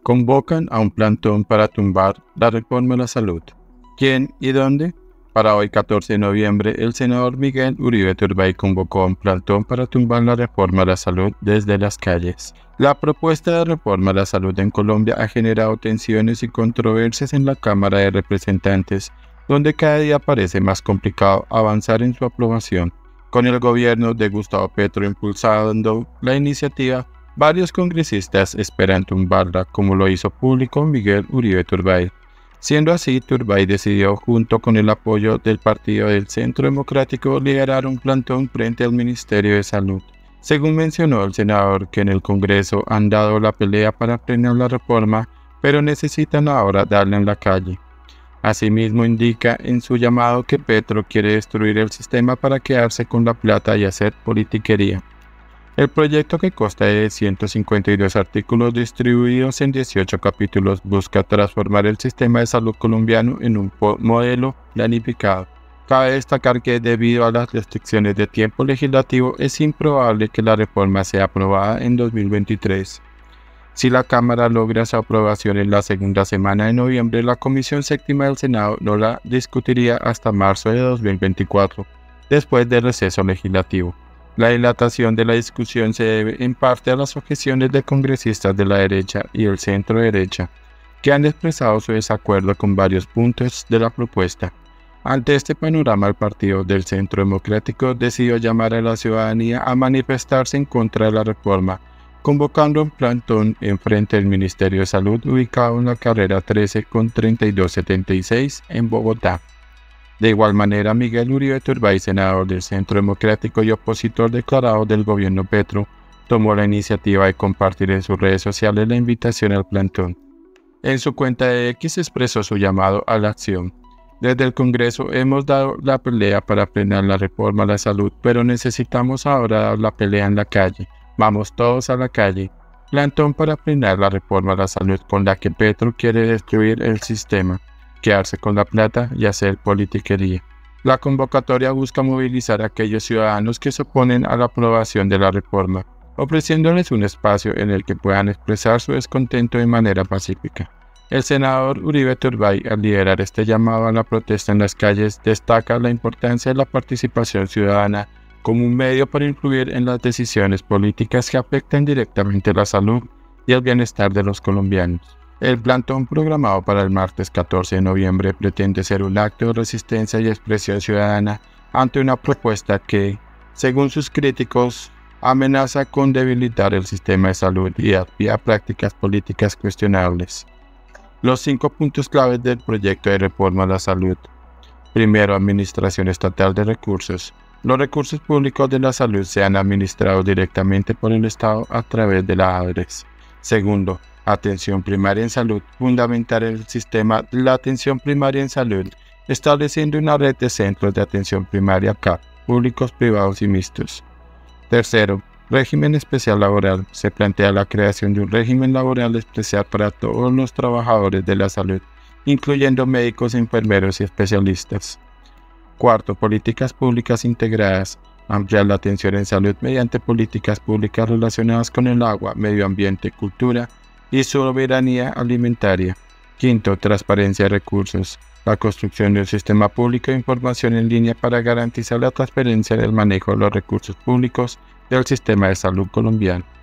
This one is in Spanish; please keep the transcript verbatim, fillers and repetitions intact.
Convocan a un plantón para tumbar la reforma a la salud. ¿Quién y dónde? Para hoy, catorce de noviembre, el senador Miguel Uribe Turbay convocó a un plantón para tumbar la reforma a la salud desde las calles. La propuesta de reforma a la salud en Colombia ha generado tensiones y controversias en la Cámara de Representantes, donde cada día parece más complicado avanzar en su aprobación. Con el gobierno de Gustavo Petro impulsando la iniciativa, varios congresistas esperan tumbarla, como lo hizo público Miguel Uribe Turbay. Siendo así, Turbay decidió, junto con el apoyo del Partido del Centro Democrático, liderar un plantón frente al Ministerio de Salud. Según mencionó el senador, que en el Congreso han dado la pelea para frenar la reforma, pero necesitan ahora darla en la calle. Asimismo, indica en su llamado que Petro quiere destruir el sistema para quedarse con la plata y hacer politiquería. El proyecto, que consta de ciento cincuenta y dos artículos distribuidos en dieciocho capítulos, busca transformar el sistema de salud colombiano en un modelo planificado. Cabe destacar que, debido a las restricciones de tiempo legislativo, es improbable que la reforma sea aprobada en dos mil veintitrés. Si la Cámara logra su aprobación en la segunda semana de noviembre, la Comisión Séptima del Senado no la discutiría hasta marzo de dos mil veinticuatro, después del receso legislativo. La dilatación de la discusión se debe en parte a las objeciones de congresistas de la derecha y el centro derecha, que han expresado su desacuerdo con varios puntos de la propuesta. Ante este panorama, el Partido del Centro Democrático decidió llamar a la ciudadanía a manifestarse en contra de la reforma, convocando un plantón en frente del Ministerio de Salud, ubicado en la carrera trece con treinta y dos setenta y seis en Bogotá. De igual manera, Miguel Uribe Turbay, senador del Centro Democrático y opositor declarado del gobierno Petro, tomó la iniciativa de compartir en sus redes sociales la invitación al plantón. En su cuenta de X expresó su llamado a la acción. Desde el Congreso hemos dado la pelea para frenar la reforma a la salud, pero necesitamos ahora dar la pelea en la calle. Vamos todos a la calle. Plantón para frenar la reforma a la salud con la que Petro quiere destruir el sistema, quedarse con la plata y hacer politiquería. La convocatoria busca movilizar a aquellos ciudadanos que se oponen a la aprobación de la reforma, ofreciéndoles un espacio en el que puedan expresar su descontento de manera pacífica. El senador Uribe Turbay, al liderar este llamado a la protesta en las calles, destaca la importancia de la participación ciudadana como un medio para influir en las decisiones políticas que afectan directamente la salud y el bienestar de los colombianos. El plantón, programado para el martes catorce de noviembre, pretende ser un acto de resistencia y expresión ciudadana ante una propuesta que, según sus críticos, amenaza con debilitar el sistema de salud y dar pie a prácticas políticas cuestionables. Los cinco puntos claves del proyecto de reforma a la salud. Primero, administración estatal de recursos. Los recursos públicos de la salud sean administrados directamente por el Estado a través de la ADRES. Segundo, atención primaria en salud. Fundamentar el sistema de la atención primaria en salud, estableciendo una red de centros de atención primaria C A P, públicos, privados y mixtos. Tercero, régimen especial laboral. Se plantea la creación de un régimen laboral especial para todos los trabajadores de la salud, incluyendo médicos, enfermeros y especialistas. Cuarto, políticas públicas integradas. Ampliar la atención en salud mediante políticas públicas relacionadas con el agua, medio ambiente, cultura y soberanía alimentaria. Quinto, transparencia de recursos. La construcción de un sistema público de información en línea para garantizar la transparencia del manejo de los recursos públicos del sistema de salud colombiano.